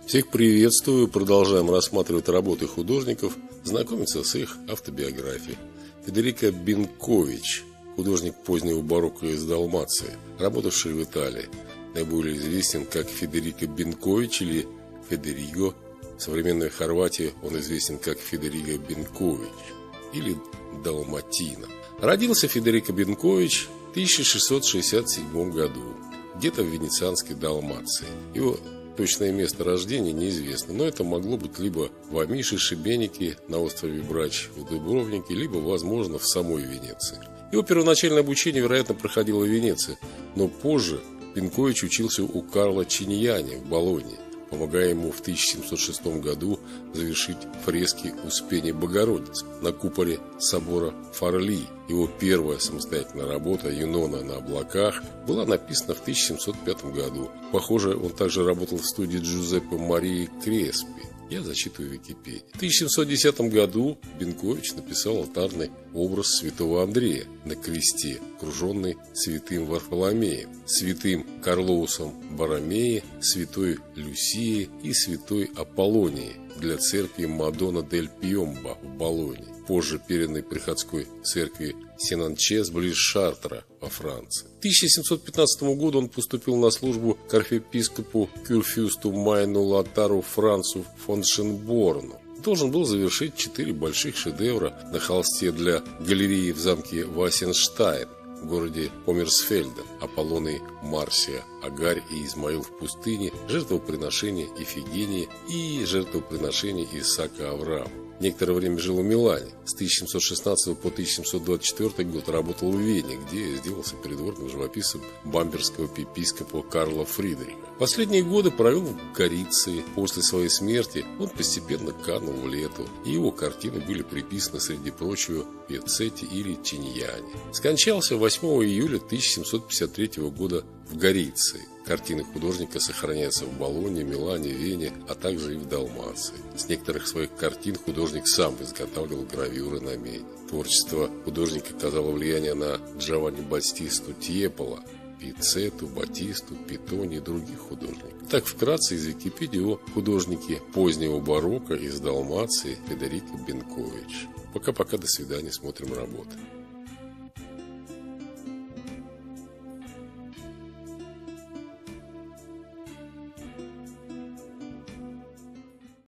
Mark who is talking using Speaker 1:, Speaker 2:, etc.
Speaker 1: Всех приветствую. Продолжаем рассматривать работы художников, знакомиться с их автобиографией. Федерико Бенкович, художник позднего барокко из Далмации, работавший в Италии. Наиболее известен как Федерико Бенкович или Федериго. В современной Хорватии он известен как Федериго Бенкович или Далматино. Родился Федерико Бенкович в 1667 году, где-то в венецианской Далмации. Его точное место рождения неизвестно, но это могло быть либо в Амише, Шибенике, на острове Брач, в Дубровнике, либо, возможно, в самой Венеции. Его первоначальное обучение, вероятно, проходило в Венеции, но позже Бенкович учился у Карла Чиньяни в Болонье, помогая ему в 1706 году завершить фрески Успения Богородицы на куполе собора Фарли. Его первая самостоятельная работа «Юнона на облаках» была написана в 1705 году. Похоже, он также работал в студии Джузеппе Марии Креспи. Я зачитываю Википедию. В 1710 году Бенкович написал алтарный образ святого Андрея на кресте, окруженный святым Варфоломеем, святым Карлоусом Боромеей, святой Люсией и святой Аполлонией для церкви Мадонна дель Пьомбо в Болонье, позже переданной приходской церкви Сен-Анчес близ Шартра во Франции. К 1715 году он поступил на службу к архиепископу Кюрфюсту Майну Лотару Францу фон Шенборну. Должен был завершить 4 больших шедевра на холсте для галереи в замке Вассенштайн в городе Померсфельден: Аполлоний Марсия, Агарь и Измаил в пустыне, жертвоприношение Ифигении и жертвоприношение Исаака Авраама. Некоторое время жил в Милане. С 1716 по 1724 год работал в Вене, где сделался придворным живописцем бамберского епископа Карла Фридриха. Последние годы провел в Гориции. После своей смерти он постепенно канул в лету, и его картины были приписаны, среди прочего, Пьяццетти или Чиньяни. Скончался 8 июля 1753 года в Гориции. Картины художника сохраняются в Болонье, Милане, Вене, а также и в Далмации. С некоторых своих картин художник сам изготавливал гравюры на меди. Творчество художника оказало влияние на Джованни Баттисту Тьепола, Пиццетту, Батисту, Питони и других художников. Так, вкратце из Википедии о художнике позднего барокко из Далмации Федерико Бенкович. Пока-пока, до свидания, смотрим работы.